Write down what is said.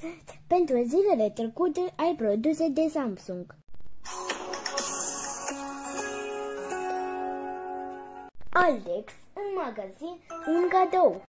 pentru zilele trecute ai produse de Samsung. Alex, în magazin, un cadou.